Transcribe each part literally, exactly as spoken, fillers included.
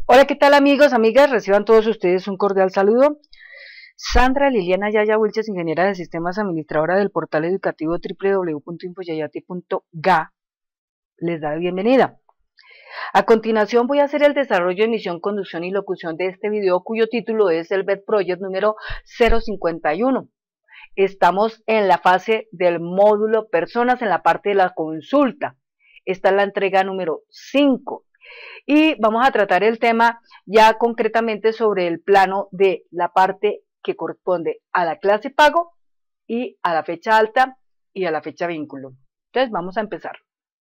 Hola, ¿qué tal amigos, amigas? Reciban todos ustedes un cordial saludo. Sandra Liliana Yaya Wilches, ingeniera de sistemas, administradora del portal educativo w w w punto infoyayati punto ga, les da la bienvenida. A continuación voy a hacer el desarrollo, emisión, conducción y locución de este video, cuyo título es el B E D Project número cero cincuenta y uno. Estamos en la fase del módulo personas, en la parte de la consulta. Esta es la entrega número cinco. Y vamos a tratar el tema ya concretamente sobre el plano de la parte que corresponde a la clase pago y a la fecha alta y a la fecha vínculo. Entonces vamos a empezar.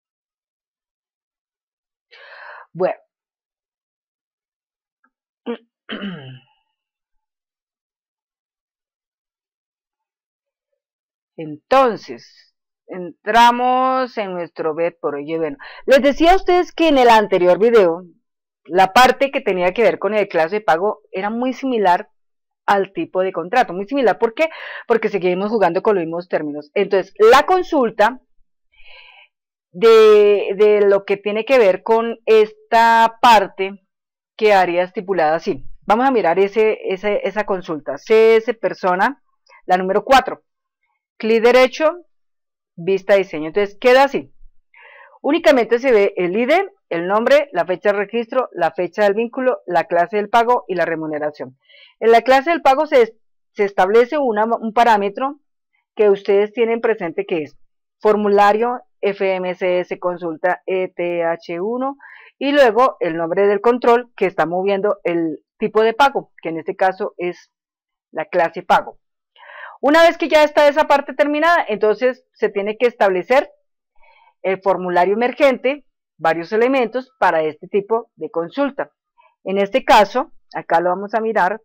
Bueno. Entonces, entramos en nuestro B E D Project. Bueno, les decía a ustedes que en el anterior video, la parte que tenía que ver con el clase de pago era muy similar al tipo de contrato, muy similar. ¿Por qué? Porque seguimos jugando con los mismos términos. Entonces, la consulta de, de lo que tiene que ver con esta parte quedaría estipulada así. Vamos a mirar ese, ese, esa consulta. C S persona, la número cuatro. Clic derecho, vista diseño. Entonces queda así. Únicamente se ve el I D, el nombre, la fecha de registro, la fecha del vínculo, la clase del pago y la remuneración. En la clase del pago se, se establece una, un parámetro que ustedes tienen presente, que es formulario F M C S consulta E T H uno y luego el nombre del control que está moviendo el tipo de pago, que en este caso es la clase pago. Una vez que ya está esa parte terminada, entonces se tiene que establecer el formulario emergente, varios elementos para este tipo de consulta. En este caso, acá lo vamos a mirar,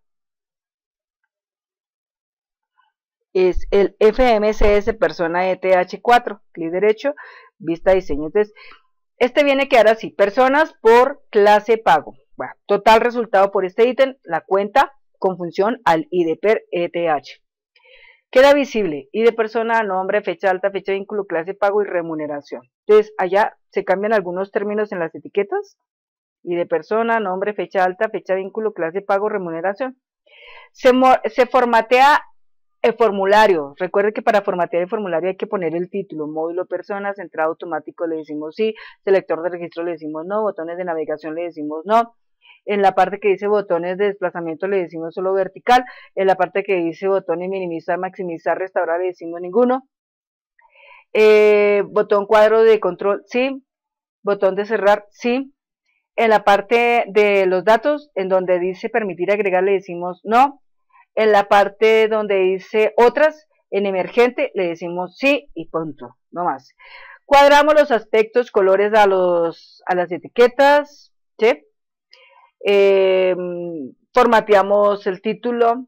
es el F M C S persona E T H cuatro, clic derecho, vista diseño. Entonces, este viene a quedar así, personas por clase pago. Bueno, total resultado por este ítem, la cuenta con función al I D per E T H. Queda visible I D persona, nombre, fecha alta, fecha de vínculo, clase pago y remuneración. Entonces, allá se cambian algunos términos en las etiquetas. I D persona, nombre, fecha alta, fecha de vínculo, clase pago, remuneración. Se, se formatea el formulario. Recuerden que para formatear el formulario hay que poner el título, módulo personas, entrada automático le decimos sí, selector de registro le decimos no, botones de navegación le decimos no. En la parte que dice botones de desplazamiento le decimos solo vertical. En la parte que dice botones minimizar, maximizar, restaurar le decimos ninguno. Eh, botón cuadro de control, sí. Botón de cerrar, sí. En la parte de los datos, en donde dice permitir agregar le decimos no. En la parte donde dice otras, en emergente le decimos sí y punto, no más. Cuadramos los aspectos, colores a, los, a las etiquetas, ¿sí? Eh, formateamos el título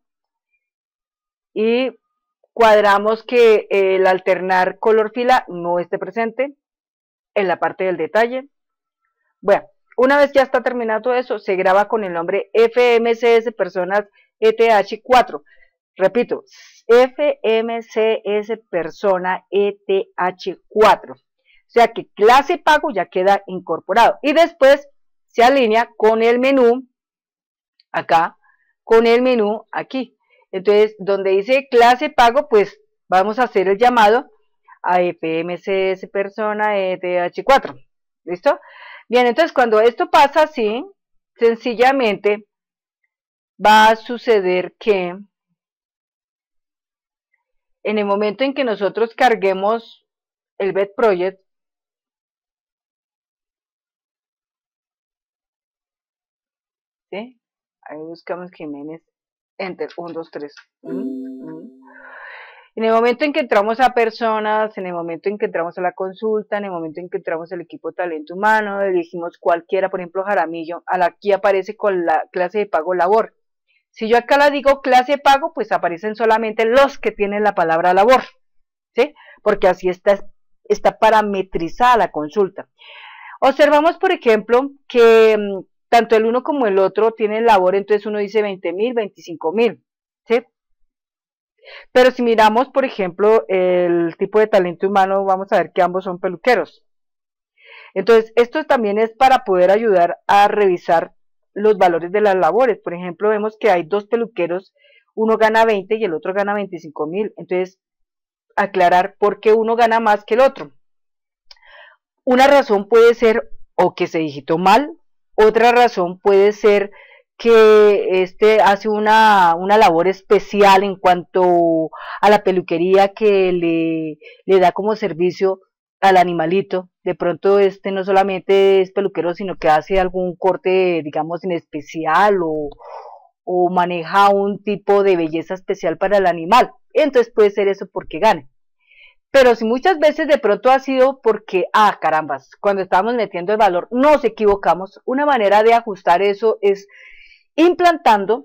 y cuadramos que el alternar color fila no esté presente en la parte del detalle. Bueno, una vez ya está terminado todo eso, se graba con el nombre F M C S personas E T H cuatro. Repito, F M C S persona E T H cuatro. O sea que clase pago ya queda incorporado. Y después se alinea con el menú, acá, con el menú aquí. Entonces, donde dice clase pago, pues vamos a hacer el llamado a F M C S persona E T H cuatro. ¿Listo? Bien, entonces cuando esto pasa así, sencillamente va a suceder que en el momento en que nosotros carguemos el B E D Project, ¿sí? Ahí buscamos Jiménez, enter, uno, dos, tres. En el momento en que entramos a personas, en el momento en que entramos a la consulta, en el momento en que entramos al equipo de talento humano, elegimos cualquiera, por ejemplo Jaramillo, aquí aparece con la clase de pago labor. Si yo acá la digo clase de pago, pues aparecen solamente los que tienen la palabra labor, ¿sí? Porque así está, está parametrizada la consulta. Observamos, por ejemplo, que um, tanto el uno como el otro tienen labor, entonces uno dice veinte mil, veinticinco mil, ¿sí? Pero si miramos, por ejemplo, el tipo de talento humano, vamos a ver que ambos son peluqueros. Entonces, esto también es para poder ayudar a revisar los valores de las labores. Por ejemplo, vemos que hay dos peluqueros, uno gana veinte y el otro gana veinticinco mil. Entonces, aclarar por qué uno gana más que el otro. Una razón puede ser o que se digitó mal, otra razón puede ser que este hace una, una labor especial en cuanto a la peluquería que le, le da como servicio al animalito. De pronto este no solamente es peluquero, sino que hace algún corte, digamos, en especial o, o maneja un tipo de belleza especial para el animal. Entonces puede ser eso porque gane. Pero si muchas veces de pronto ha sido porque, ah, carambas, cuando estábamos metiendo el valor nos equivocamos, una manera de ajustar eso es implantando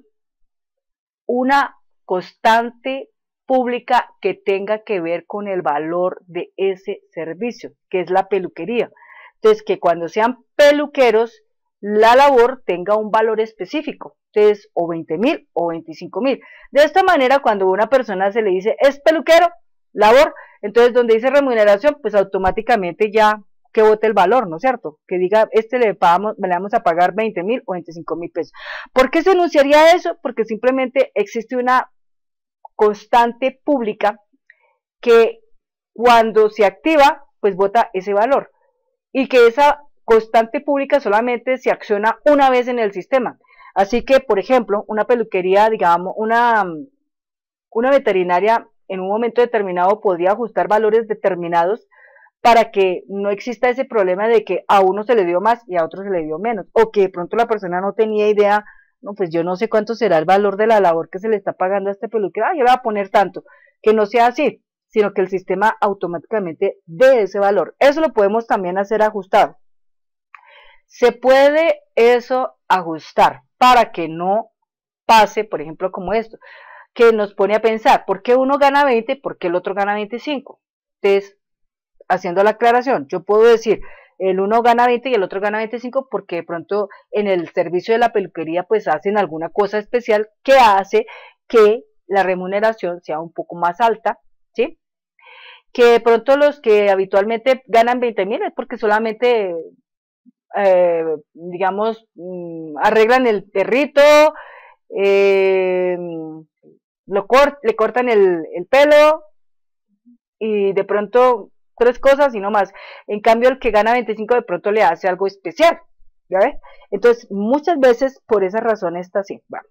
una constante pública que tenga que ver con el valor de ese servicio, que es la peluquería. Entonces, que cuando sean peluqueros, la labor tenga un valor específico, entonces, o veinte mil o veinticinco mil. De esta manera, cuando a una persona se le dice, es peluquero, labor, entonces donde dice remuneración, pues automáticamente ya que vote el valor, ¿no es cierto? Que diga, este le, pagamos, le vamos a pagar veinte mil o veinticinco mil pesos. ¿Por qué se anunciaría eso? Porque simplemente existe una constante pública que cuando se activa, pues vota ese valor. Y que esa constante pública solamente se acciona una vez en el sistema. Así que, por ejemplo, una peluquería, digamos, una, una veterinaria en un momento determinado podría ajustar valores determinados para que no exista ese problema de que a uno se le dio más y a otro se le dio menos, o que de pronto la persona no tenía idea, no, pues yo no sé cuánto será el valor de la labor que se le está pagando a este peluquero, ah, yo le voy a poner tanto, que no sea así, sino que el sistema automáticamente dé ese valor. Eso lo podemos también hacer ajustado. Se puede eso ajustar para que no pase, por ejemplo, como esto, que nos pone a pensar, ¿por qué uno gana veinte? ¿Por qué el otro gana veinticinco? Entonces, haciendo la aclaración, yo puedo decir, el uno gana veinte y el otro gana veinticinco porque de pronto en el servicio de la peluquería pues hacen alguna cosa especial que hace que la remuneración sea un poco más alta, ¿sí? Que de pronto los que habitualmente ganan veinte mil es porque solamente, eh, digamos, arreglan el perrito, eh, lo cort le cortan el, el pelo y de pronto tres cosas y no más. En cambio el que gana veinticinco de pronto le hace algo especial, ¿ya ves? Entonces muchas veces por esa razón está así. Bueno.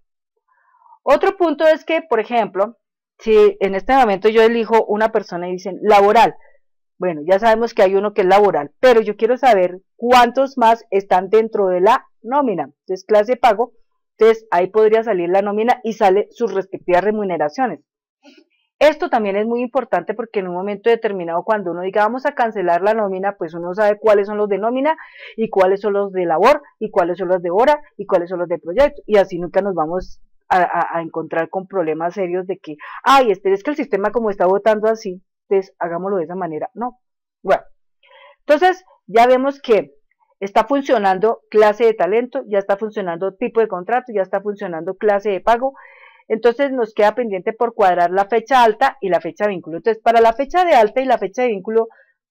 Otro punto es que, por ejemplo, si en este momento yo elijo una persona y dicen laboral, bueno, ya sabemos que hay uno que es laboral, pero yo quiero saber cuántos más están dentro de la nómina. Entonces clase de pago, entonces ahí podría salir la nómina y sale sus respectivas remuneraciones. Esto también es muy importante porque en un momento determinado, cuando uno diga vamos a cancelar la nómina, pues uno sabe cuáles son los de nómina y cuáles son los de labor y cuáles son los de hora y cuáles son los de proyecto. Y así nunca nos vamos a, a, a encontrar con problemas serios de que, ay, este es que el sistema como está votando así, entonces hagámoslo de esa manera. No. Bueno, entonces ya vemos que está funcionando clase de talento, ya está funcionando tipo de contrato, ya está funcionando clase de pago. Entonces nos queda pendiente por cuadrar la fecha alta y la fecha de vínculo. Entonces, para la fecha de alta y la fecha de vínculo,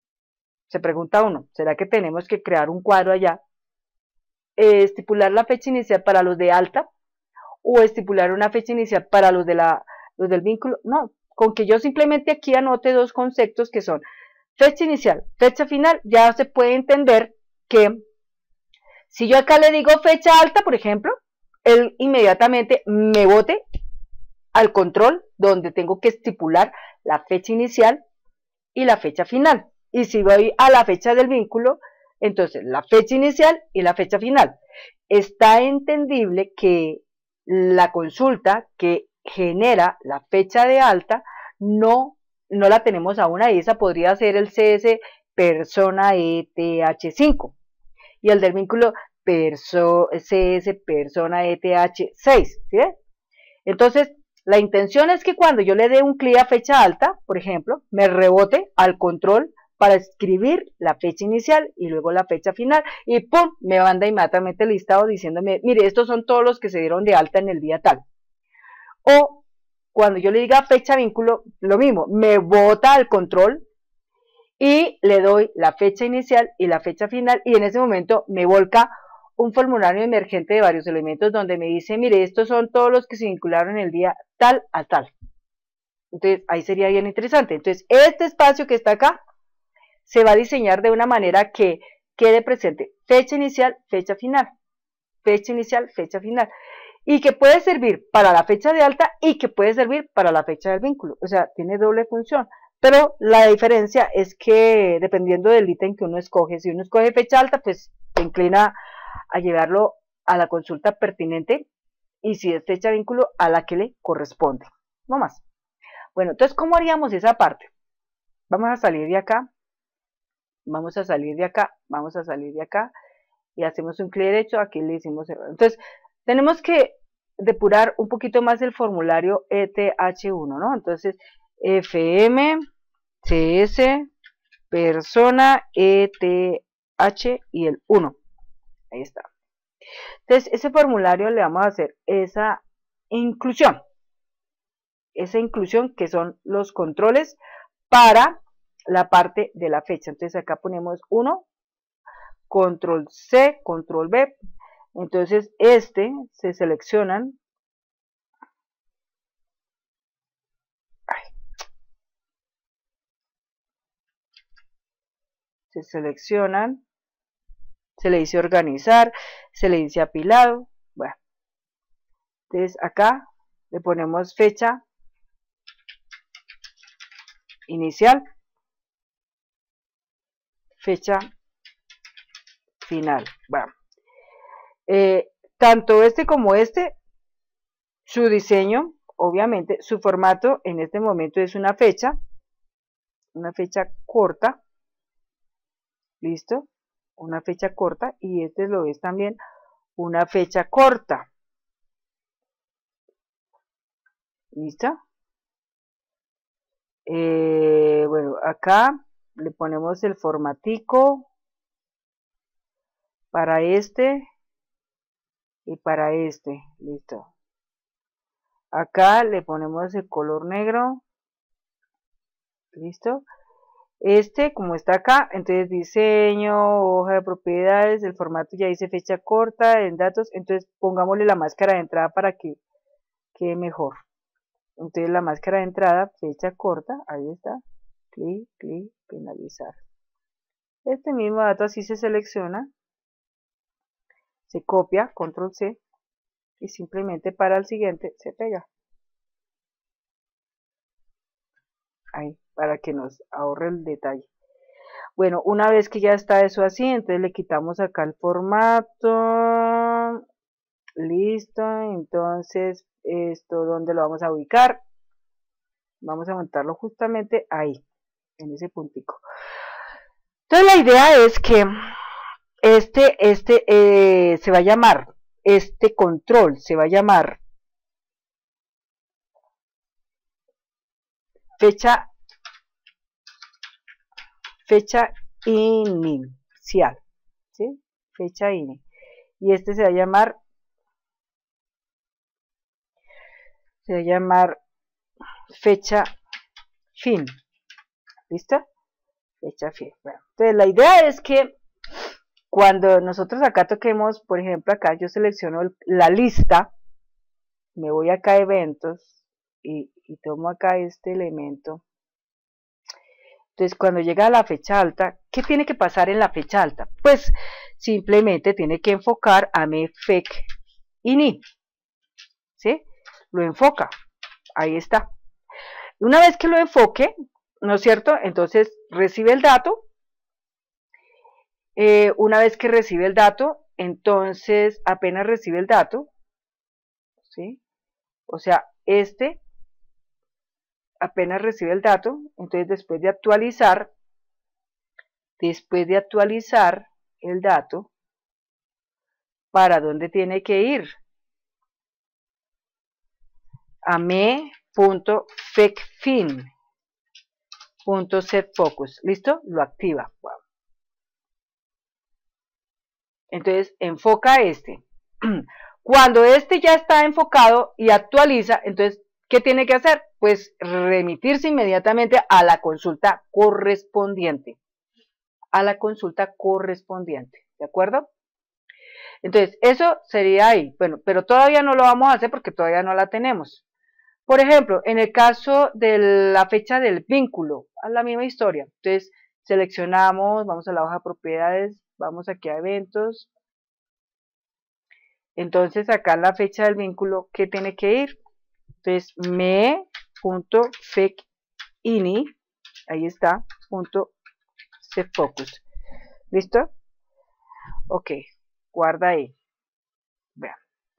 se pregunta uno, ¿será que tenemos que crear un cuadro allá? Eh, ¿Estipular la fecha inicial para los de alta? ¿O estipular una fecha inicial para los, de la, los del vínculo? No, con que yo simplemente aquí anote dos conceptos que son fecha inicial, fecha final, ya se puede entender que si yo acá le digo fecha alta, por ejemplo, él inmediatamente me bote al control donde tengo que estipular la fecha inicial y la fecha final. Y si voy a la fecha del vínculo, entonces la fecha inicial y la fecha final. Está entendible que la consulta que genera la fecha de alta no, no la tenemos aún ahí. Esa podría ser el C S persona E T H cinco y el del vínculo perso, C S persona E T H seis. ¿Sí? Entonces, la intención es que cuando yo le dé un clic a fecha alta, por ejemplo, me rebote al control para escribir la fecha inicial y luego la fecha final y ¡pum! Me manda inmediatamente el listado diciéndome, mire, estos son todos los que se dieron de alta en el día tal. O cuando yo le diga fecha vínculo, lo mismo, me bota al control y le doy la fecha inicial y la fecha final y en ese momento me volca un formulario emergente de varios elementos donde me dice, mire, estos son todos los que se vincularon el día tal a tal. Entonces, ahí sería bien interesante. Entonces, este espacio que está acá se va a diseñar de una manera que quede presente fecha inicial, fecha final. Fecha inicial, fecha final. Y que puede servir para la fecha de alta y que puede servir para la fecha del vínculo. O sea, tiene doble función. Pero la diferencia es que dependiendo del ítem que uno escoge, si uno escoge fecha alta, pues se inclina a llevarlo a la consulta pertinente y si es fecha de vínculo, a la que le corresponde. No más. Bueno, entonces, ¿cómo haríamos esa parte? Vamos a salir de acá, vamos a salir de acá, vamos a salir de acá y hacemos un clic derecho, aquí le decimos error. Entonces, tenemos que depurar un poquito más el formulario E T H uno, ¿no? Entonces, F M, C S, persona, E T H y el uno. Ahí está. Entonces, ese formulario le vamos a hacer esa inclusión. Esa inclusión que son los controles para la parte de la fecha. Entonces, acá ponemos uno, control C, control B. Entonces, este se seleccionan. Ay, se seleccionan. Se le dice organizar, se le dice apilado. Bueno, entonces acá le ponemos fecha inicial, fecha final. Bueno, eh, tanto este como este, su diseño, obviamente, su formato en este momento es una fecha, una fecha corta, listo, una fecha corta, y este lo es también una fecha corta, listo. Eh, bueno, acá le ponemos el formatico para este y para este, listo. Acá le ponemos el color negro, listo. Este, como está acá, entonces diseño, hoja de propiedades, el formato ya dice fecha corta, en datos, entonces pongámosle la máscara de entrada para que quede mejor. Entonces la máscara de entrada, fecha corta, ahí está, clic, clic, finalizar. Este mismo dato así se selecciona, se copia, control C, y simplemente para el siguiente se pega. Ahí, para que nos ahorre el detalle. Bueno, una vez que ya está eso así, entonces le quitamos acá el formato. Listo, entonces esto, ¿dónde lo vamos a ubicar? Vamos a montarlo justamente ahí, en ese puntico. Entonces la idea es que este, este eh, se va a llamar, este control se va a llamar fecha, fecha inicial, ¿sí? Fecha ini. Y este se va a llamar, se va a llamar fecha fin, ¿listo? Fecha fin. Bueno, entonces la idea es que cuando nosotros acá toquemos, por ejemplo, acá yo selecciono la lista, me voy acá a eventos y, y tomo acá este elemento. Entonces, cuando llega a la fecha alta, ¿qué tiene que pasar en la fecha alta? Pues simplemente tiene que enfocar a mi fec ini, ¿sí? Lo enfoca, ahí está. Una vez que lo enfoque, ¿no es cierto? Entonces recibe el dato. Eh, una vez que recibe el dato, entonces apenas recibe el dato, ¿sí? O sea, este apenas recibe el dato, entonces después de actualizar, después de actualizar el dato, ¿para dónde tiene que ir? A me.fecfin.setFocus, ¿listo? Lo activa. Wow. Entonces enfoca este. Cuando este ya está enfocado y actualiza, entonces, ¿qué tiene que hacer? Pues remitirse inmediatamente a la consulta correspondiente. A la consulta correspondiente, ¿de acuerdo? Entonces, eso sería ahí. Bueno, pero todavía no lo vamos a hacer porque todavía no la tenemos. Por ejemplo, en el caso de la fecha del vínculo, es la misma historia. Entonces, seleccionamos, vamos a la hoja de propiedades, vamos aquí a eventos. Entonces, acá en la fecha del vínculo, ¿qué tiene que ir? Entonces, me.fecini, ahí está, punto cfocus. ¿Listo? Ok, guarda ahí. Vean.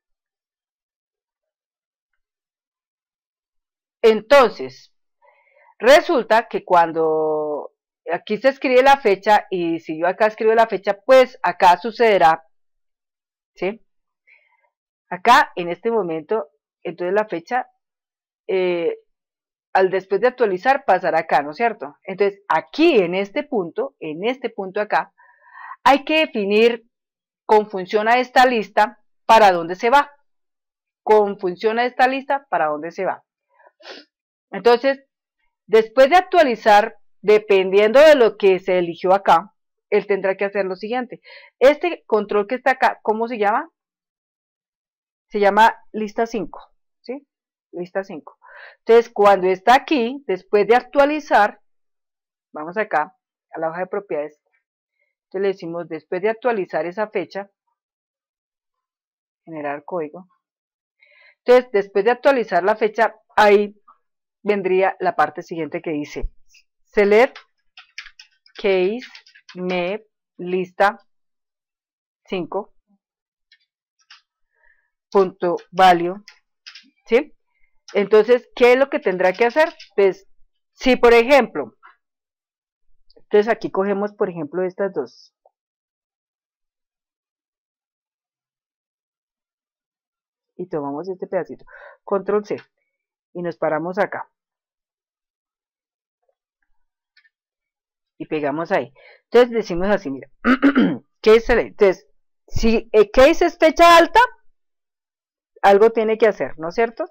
Entonces, resulta que cuando aquí se escribe la fecha y si yo acá escribo la fecha, pues acá sucederá, ¿sí? Acá, en este momento, entonces la fecha, eh, al después de actualizar, pasará acá, ¿no es cierto? Entonces, aquí, en este punto, en este punto acá, hay que definir con función a esta lista para dónde se va. Con función a esta lista para dónde se va. Entonces, después de actualizar, dependiendo de lo que se eligió acá, él tendrá que hacer lo siguiente. Este control que está acá, ¿cómo se llama? Se llama lista cinco, ¿sí? Lista cinco. Entonces, cuando está aquí, después de actualizar, vamos acá, a la hoja de propiedades, entonces le decimos, después de actualizar esa fecha, generar código. Entonces, después de actualizar la fecha, ahí vendría la parte siguiente que dice, select case map lista cinco punto value, ¿sí? Entonces, ¿qué es lo que tendrá que hacer? Pues, si por ejemplo, entonces aquí cogemos por ejemplo estas dos. Y tomamos este pedacito, control C, y nos paramos acá. Y pegamos ahí. Entonces decimos así, mira, case select. Entonces, si el case es fecha alta, algo tiene que hacer, ¿no es cierto?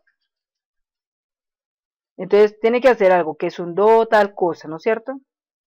Entonces tiene que hacer algo, que es un do, tal cosa, ¿no es cierto?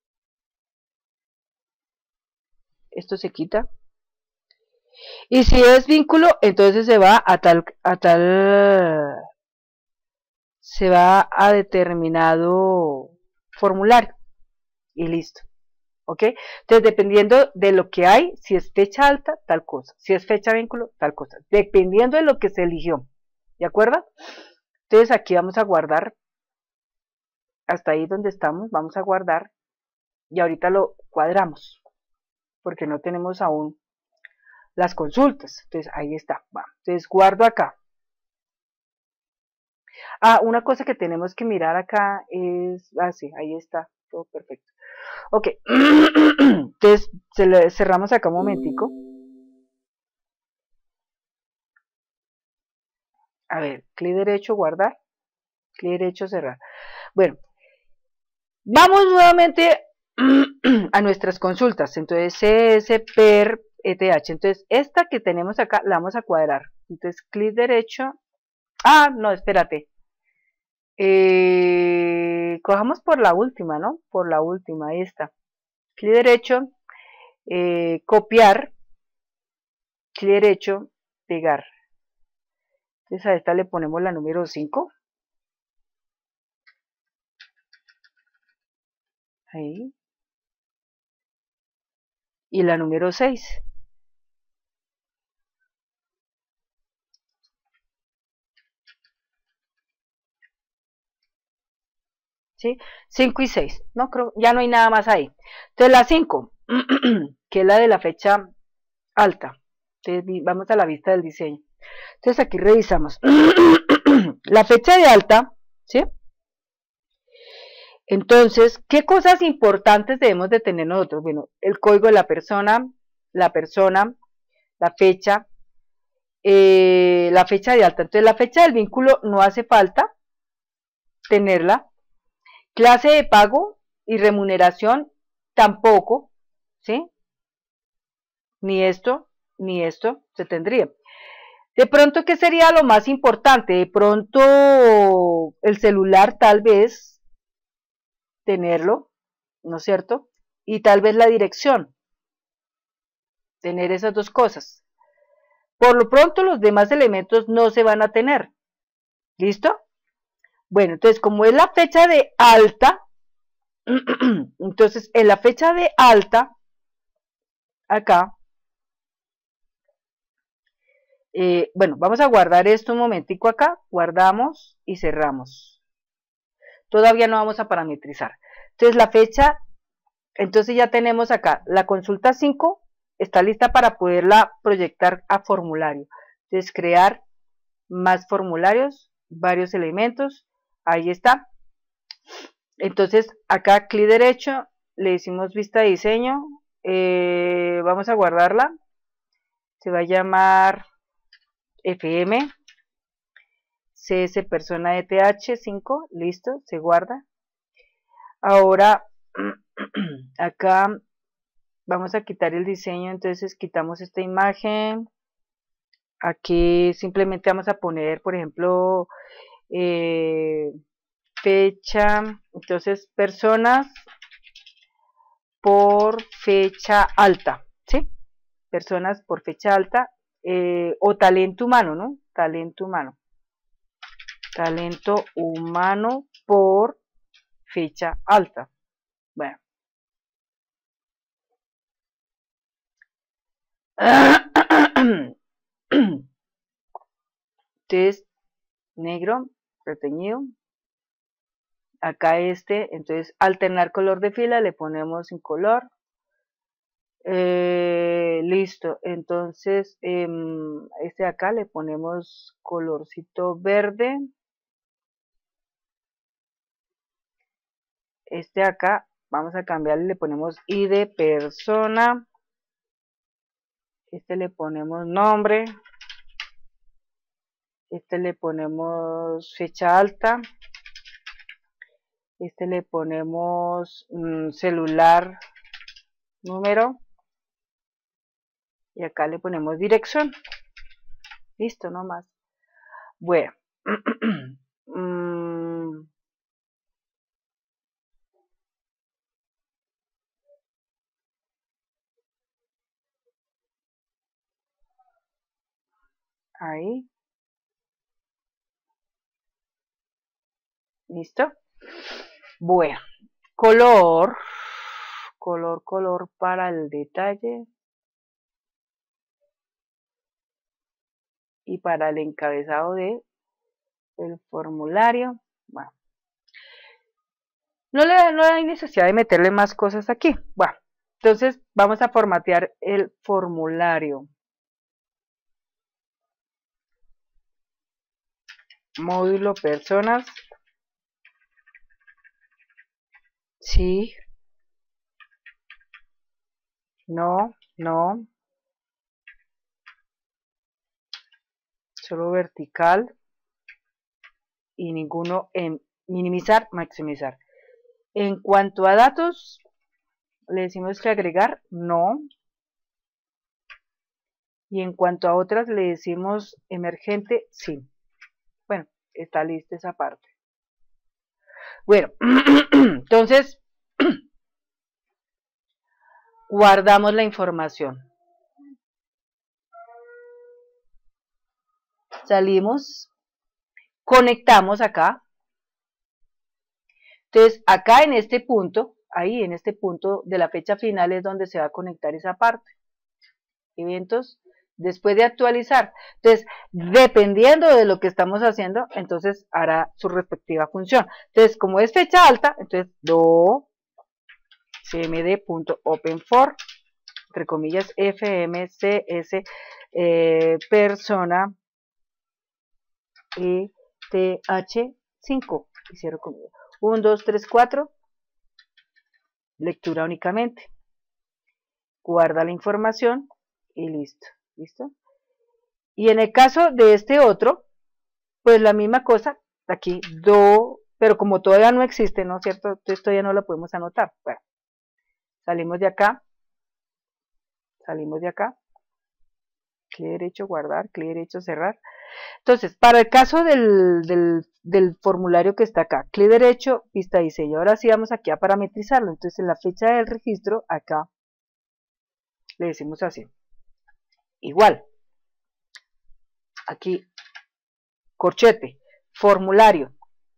Esto se quita. Y si es vínculo, entonces se va a tal, a tal, se va a determinado formulario. Y listo. ¿Ok? Entonces, dependiendo de lo que hay, si es fecha alta, tal cosa. Si es fecha vínculo, tal cosa. Dependiendo de lo que se eligió. ¿De acuerdo? Entonces, aquí vamos a guardar. Hasta ahí donde estamos, vamos a guardar. Y ahorita lo cuadramos. Porque no tenemos aún las consultas. Entonces, ahí está. Va. Entonces, guardo acá. Ah, una cosa que tenemos que mirar acá es... Ah, sí, ahí está. Todo perfecto. Ok. Entonces, cerramos acá un momentico. A ver, clic derecho, guardar. Clic derecho, cerrar. Bueno, vamos nuevamente a nuestras consultas. Entonces, C S, P E R, E T H. Entonces, esta que tenemos acá la vamos a cuadrar. Entonces, clic derecho. Ah, no, espérate. Eh, cojamos por la última, ¿no? Por la última, ahí está. Clic derecho, eh, copiar. Clic derecho, pegar. Entonces, a esta le ponemos la número cinco. Ahí. Y la número seis. ¿Sí? cinco y seis, ¿no? Creo, ya no hay nada más ahí. Entonces la cinco, que es la de la fecha alta. Entonces vamos a la vista del diseño. Entonces aquí revisamos. La fecha de alta, ¿sí? Entonces, ¿qué cosas importantes debemos de tener nosotros? Bueno, el código de la persona, la persona, la fecha, eh, la fecha de alta. Entonces la fecha del vínculo no hace falta tenerla. Clase de pago y remuneración tampoco, ¿sí? Ni esto, ni esto se tendría. De pronto, ¿qué sería lo más importante? De pronto, el celular tal vez, tenerlo, ¿no es cierto? Y tal vez la dirección, tener esas dos cosas. Por lo pronto los demás elementos no se van a tener. ¿Listo? Bueno, entonces como es la fecha de alta, entonces en la fecha de alta, acá, eh, bueno, vamos a guardar esto un momentico acá, guardamos y cerramos. Todavía no vamos a parametrizar. Entonces la fecha, entonces ya tenemos acá, la consulta cinco está lista para poderla proyectar a formulario. Entonces crear más formularios, varios elementos, ahí está. Entonces acá clic derecho, le decimos vista de diseño, eh, vamos a guardarla, se va a llamar F M C S persona E T H cinco, listo, se guarda. Ahora acá vamos a quitar el diseño, entonces quitamos esta imagen, aquí simplemente vamos a poner, por ejemplo, eh, fecha, entonces personas por fecha alta, ¿sí? Personas por fecha alta, eh, o talento humano, ¿no? Talento humano. Talento humano por fecha alta. Bueno. Entonces, negro, reteñido. Acá este, entonces alternar color de fila, le ponemos sin color. Eh, listo, entonces eh, este de acá le ponemos colorcito verde. Este de acá vamos a cambiarle, le ponemos I D persona. Este le ponemos nombre. Este le ponemos fecha alta. Este le ponemos mmm, celular, número. Y acá le ponemos dirección. Listo, no más. Bueno. mm. Ahí. ¿Listo? Bueno. Color. Color, color para el detalle. Y para el encabezado de el formulario. Bueno. No, le, no hay necesidad de meterle más cosas aquí. Bueno. Entonces vamos a formatear el formulario. Módulo personas. Sí. No, no. Solo vertical. Y ninguno en minimizar, maximizar. En cuanto a datos, le decimos que agregar, no. Y en cuanto a otras, le decimos emergente, sí. Bueno, está lista esa parte. Bueno, entonces, guardamos la información. Salimos, conectamos acá. Entonces, acá en este punto, ahí en este punto de la fecha final es donde se va a conectar esa parte. Eventos, después de actualizar. Entonces, dependiendo de lo que estamos haciendo, entonces hará su respectiva función. Entonces, como es fecha alta, entonces do cmd.openfor, entre comillas, fmcs eh, persona E T H cinco, y cierro comillas. uno, dos, tres, cuatro, lectura únicamente. Guarda la información y listo. ¿Listo? Y en el caso de este otro, pues la misma cosa, aquí do, pero como todavía no existe, ¿no es cierto? Entonces todavía no lo podemos anotar. Bueno, salimos de acá, salimos de acá, clic derecho, guardar, clic derecho, cerrar. Entonces, para el caso del, del, del formulario que está acá, clic derecho, vista diseño. Ahora sí vamos aquí a parametrizarlo. Entonces, en la fecha del registro, acá, le decimos así. Igual. aquí, corchete, formulario,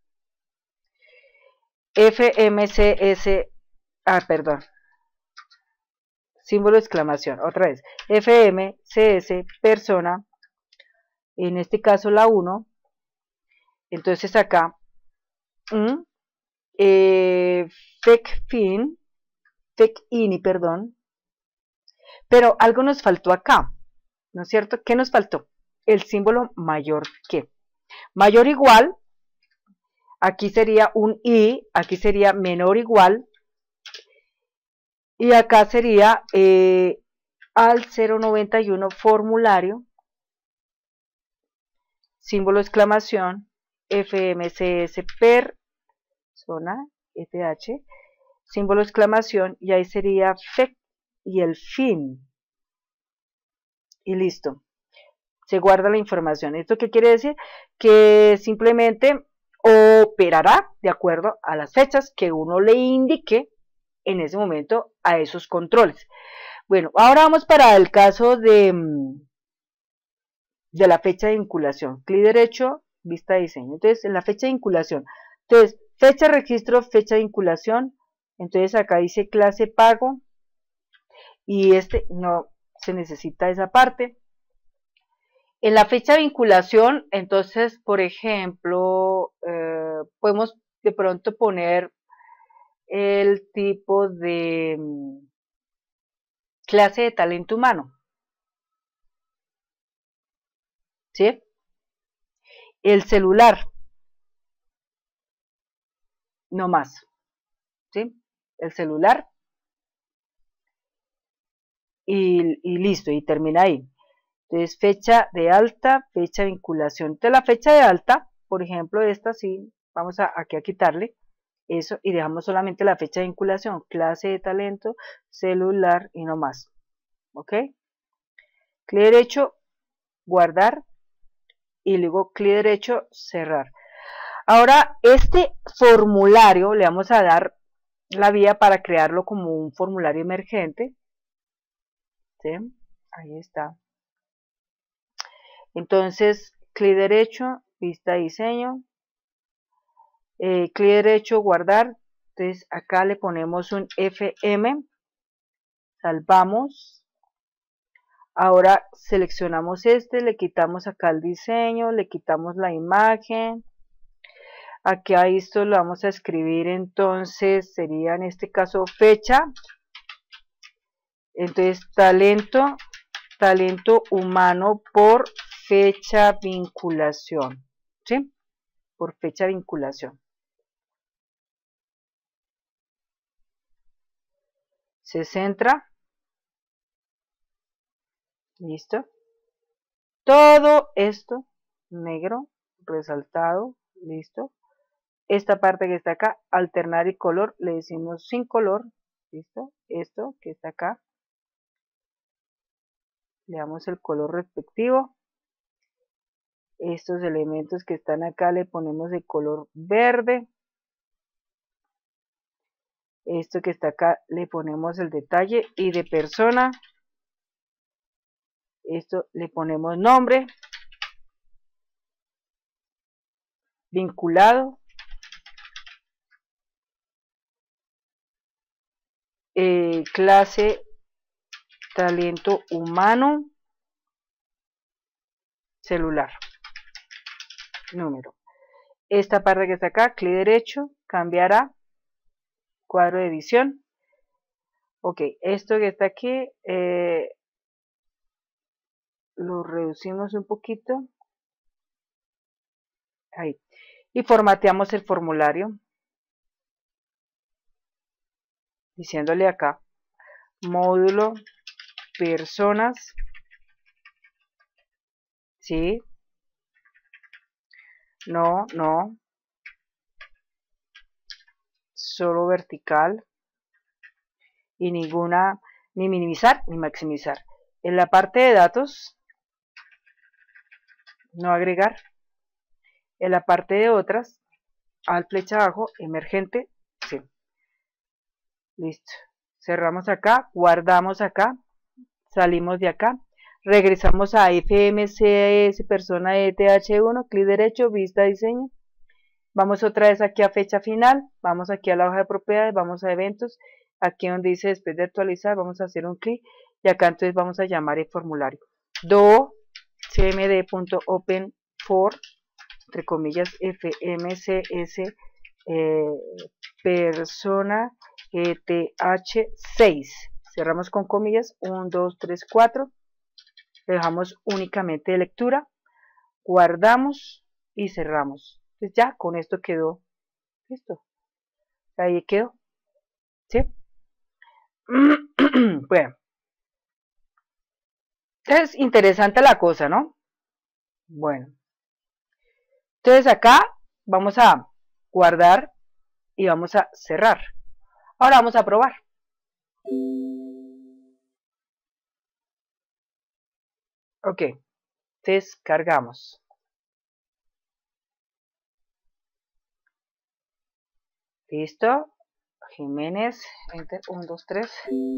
F M C S, ah, perdón, símbolo de exclamación, otra vez, F M C S, persona, en este caso la uno, entonces acá, mm, eh, fecfin, fecini, perdón, pero algo nos faltó acá, ¿no es cierto? ¿Qué nos faltó? El símbolo mayor que. Mayor igual, aquí sería un i, aquí sería menor igual, y acá sería eh, al cero noventa y uno formulario, símbolo de exclamación, F M C S persona, F H, símbolo de exclamación, y ahí sería fec y el fin. Y listo. Se guarda la información. ¿Esto qué quiere decir? Que simplemente operará de acuerdo a las fechas que uno le indique en ese momento a esos controles. Bueno, ahora vamos para el caso de, de la fecha de vinculación. Clic derecho, vista de diseño. Entonces, en la fecha de vinculación. Entonces, fecha de registro, fecha de vinculación. Entonces, acá dice clase pago. Y este no se necesita esa parte. En la fecha de vinculación, entonces, por ejemplo, eh, podemos de pronto poner el tipo de um, clase de talento humano. ¿Sí? El celular. No más. ¿Sí? El celular. Y, y listo, y termina ahí. Entonces, fecha de alta, fecha de vinculación. Entonces, la fecha de alta, por ejemplo, esta sí, vamos a, aquí a quitarle eso y dejamos solamente la fecha de vinculación, clase de talento, celular y no más. ¿Ok? Clic derecho, guardar y luego clic derecho, cerrar. Ahora, este formulario le vamos a dar la vía para crearlo como un formulario emergente. ¿Sí? Ahí está. Entonces, clic derecho, vista de diseño, eh, clic derecho, guardar. Entonces, acá le ponemos un F M, salvamos. Ahora seleccionamos este, le quitamos acá el diseño, le quitamos la imagen. Aquí a esto lo vamos a escribir, entonces sería en este caso fecha. Entonces, talento, talento humano por fecha vinculación, ¿sí? Por fecha vinculación. Se centra. Listo. Todo esto negro, resaltado, listo. Esta parte que está acá, alternar y color, le decimos sin color, listo. Esto que está acá, le damos el color respectivo. Estos elementos que están acá le ponemos de color verde. Esto que está acá le ponemos el detalle y de persona. Esto le ponemos nombre. Vinculado. Eh, clase talento humano. Celular. Número. Esta parte que está acá, clic derecho, cambiar a cuadro de edición. Ok, esto que está aquí, eh, lo reducimos un poquito. Ahí. Y formateamos el formulario. Diciéndole acá, módulo, personas. ¿Sí? No, no. Solo vertical. Y ninguna, ni minimizar ni maximizar. En la parte de datos, no agregar. En la parte de otras, al flecha abajo, emergente, sí. Listo. Cerramos acá, guardamos acá, salimos de acá. regresamos a F M C S, persona E T H uno, clic derecho, vista diseño. Vamos otra vez aquí a fecha final, vamos aquí a la hoja de propiedades, vamos a eventos, aquí donde dice después de actualizar, vamos a hacer un clic y acá entonces vamos a llamar el formulario do cmd.open for, entre comillas, F M C S eh, persona E T H seis, cerramos con comillas, uno, dos, tres, cuatro, dejamos únicamente de lectura, guardamos y cerramos. Pues ya con esto quedó listo, ahí quedó, ¿sí? Bueno, es interesante la cosa, ¿no? Bueno, entonces acá vamos a guardar y vamos a cerrar. Ahora vamos a probar. Ok, descargamos. Listo, Jiménez, enter, uno, dos, tres.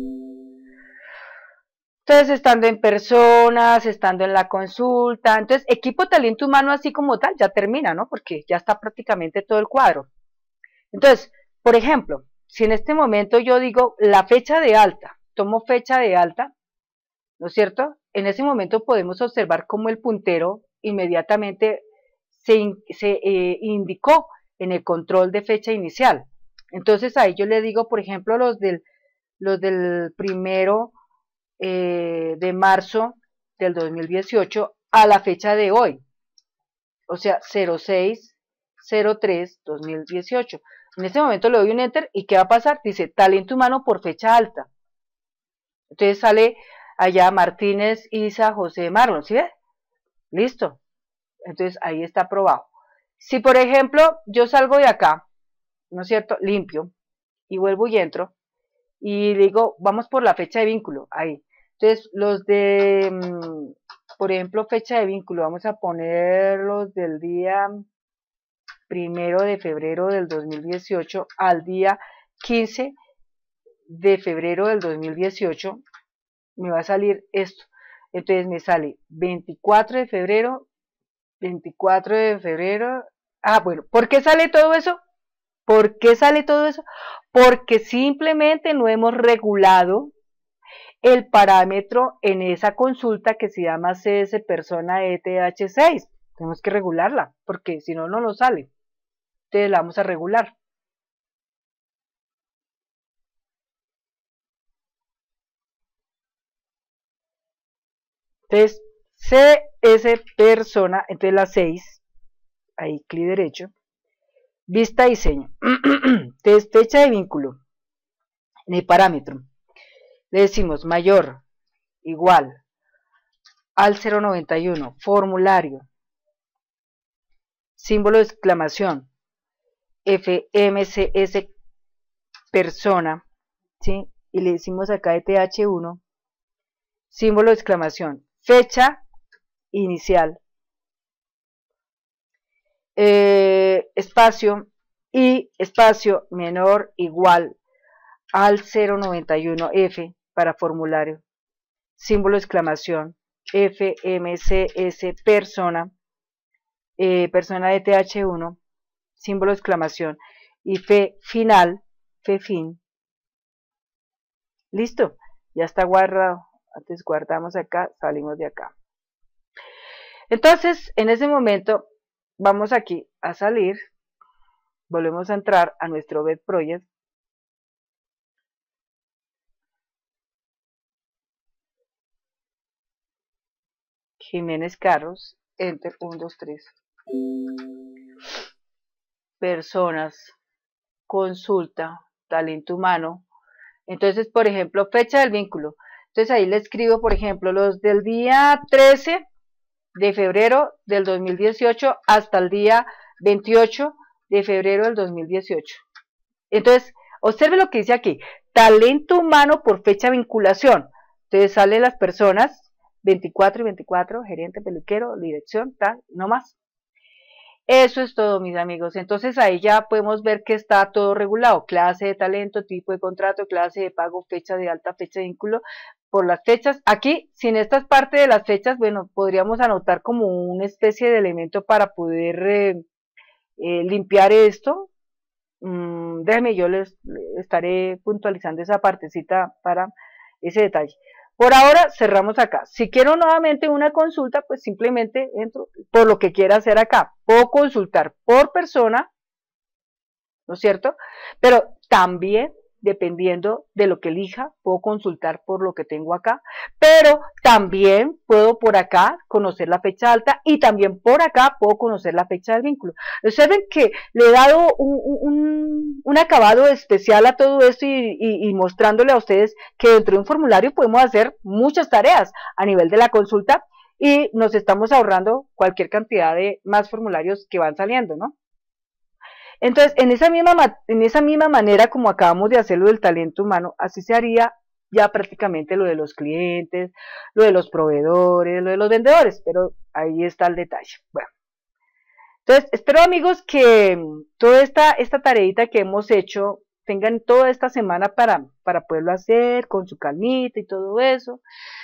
Entonces, estando en personas, estando en la consulta, entonces, equipo talento humano así como tal, ya termina, ¿no? Porque ya está prácticamente todo el cuadro. Entonces, por ejemplo, si en este momento yo digo la fecha de alta, tomo fecha de alta, ¿no es cierto? En ese momento podemos observar cómo el puntero inmediatamente se, se eh, indicó en el control de fecha inicial. Entonces ahí yo le digo, por ejemplo, los del, los del primero eh, de marzo del dos mil dieciocho a la fecha de hoy, o sea, cero seis cero tres dos mil dieciocho. En este momento le doy un enter y ¿qué va a pasar? Dice talento humano por fecha alta. Entonces sale allá Martínez, Isa, José, Marlon, ¿sí ve? Listo. Entonces ahí está aprobado. Si por ejemplo yo salgo de acá, ¿no es cierto? Limpio y vuelvo y entro y digo, vamos por la fecha de vínculo, ahí. Entonces los de, por ejemplo, fecha de vínculo, vamos a poner los del día primero de febrero del dos mil dieciocho al día quince de febrero del dos mil dieciocho, me va a salir esto. Entonces me sale veinticuatro de febrero, veinticuatro de febrero. Ah, bueno, ¿por qué sale todo eso? ¿Por qué sale todo eso? Porque simplemente no hemos regulado el parámetro en esa consulta que se llama C S persona E T H seis. Tenemos que regularla, porque si no, no nos sale. Entonces la vamos a regular. Entonces, C S persona, entonces la seis, ahí clic derecho, vista diseño. Entonces, fecha de vínculo, en el parámetro, le decimos mayor, igual, al cero noventa y uno, formulario, símbolo de exclamación, F M C S persona, ¿sí? Y le decimos acá E T H uno, símbolo de exclamación, fecha inicial, eh, espacio y espacio menor igual al cero noventa y uno F para formulario, símbolo de exclamación, F M C S persona, eh, persona de T H uno, símbolo de exclamación y fe final, fe fin. Listo, ya está guardado. Antes guardamos acá, salimos de acá. Entonces, en ese momento, vamos aquí a salir, volvemos a entrar a nuestro web project. Jiménez Carros, enter, uno, dos, tres. Personas, consulta, talento humano. Entonces, por ejemplo, fecha del vínculo. Entonces ahí le escribo, por ejemplo, los del día trece de febrero del dos mil dieciocho hasta el día veintiocho de febrero del dos mil dieciocho. Entonces, observe lo que dice aquí, talento humano por fecha de vinculación. Entonces salen las personas, veinticuatro y veinticuatro, gerente, peluquero, dirección, tal, no más. Eso es todo, mis amigos. Entonces ahí ya podemos ver que está todo regulado. Clase de talento, tipo de contrato, clase de pago, fecha de alta, fecha de vínculo, por las fechas. Aquí, sin esta parte de las fechas, bueno, podríamos anotar como una especie de elemento para poder eh, eh, limpiar esto. Mm, déjenme, yo les estaré puntualizando esa partecita para ese detalle. Por ahora cerramos acá. Si quiero nuevamente una consulta, pues simplemente entro por lo que quiera hacer acá. Puedo consultar por persona, ¿no es cierto? Pero también, dependiendo de lo que elija, puedo consultar por lo que tengo acá, pero también puedo por acá conocer la fecha alta y también por acá puedo conocer la fecha del vínculo. Observen que le he dado un, un, un acabado especial a todo esto y, y, y mostrándole a ustedes que dentro de un formulario podemos hacer muchas tareas a nivel de la consulta y nos estamos ahorrando cualquier cantidad de más formularios que van saliendo, ¿no? Entonces, en esa, misma, en esa misma manera como acabamos de hacerlo del talento humano, así se haría ya prácticamente lo de los clientes, lo de los proveedores, lo de los vendedores, pero ahí está el detalle. Bueno, entonces, espero amigos que toda esta, esta tareita que hemos hecho tengan toda esta semana para, para poderlo hacer con su calmita y todo eso.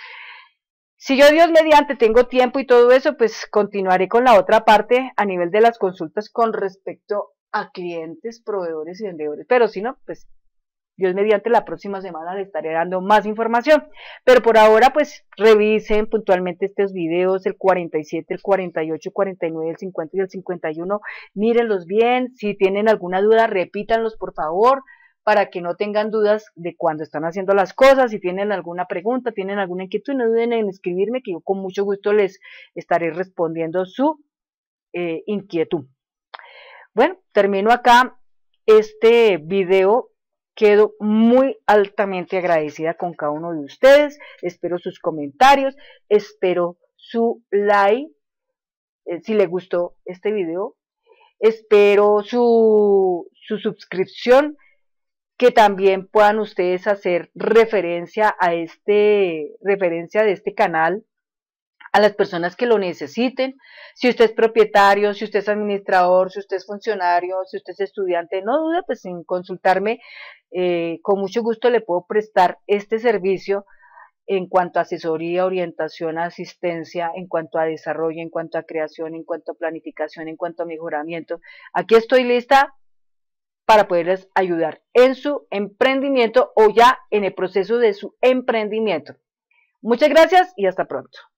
Si yo, Dios mediante, tengo tiempo y todo eso, pues continuaré con la otra parte a nivel de las consultas con respecto a clientes, proveedores y vendedores, pero si no, pues Dios mediante la próxima semana le estaré dando más información, pero por ahora pues revisen puntualmente estos videos, el cuarenta y siete, el cuarenta y ocho, cuarenta y nueve, el cincuenta y el cincuenta y uno, mírenlos bien, si tienen alguna duda repítanlos por favor, para que no tengan dudas de cuando están haciendo las cosas, si tienen alguna pregunta, tienen alguna inquietud, no duden en escribirme que yo con mucho gusto les estaré respondiendo su eh, inquietud. Bueno, termino acá este video, quedo muy altamente agradecida con cada uno de ustedes, espero sus comentarios, espero su like, eh, si les gustó este video, espero su, su suscripción, que también puedan ustedes hacer referencia a este, referencia de este canal, a las personas que lo necesiten. Si usted es propietario, si usted es administrador, si usted es funcionario, si usted es estudiante, no dude pues en consultarme, eh, con mucho gusto le puedo prestar este servicio en cuanto a asesoría, orientación, asistencia, en cuanto a desarrollo, en cuanto a creación, en cuanto a planificación, en cuanto a mejoramiento. Aquí estoy lista para poderles ayudar en su emprendimiento o ya en el proceso de su emprendimiento. Muchas gracias y hasta pronto.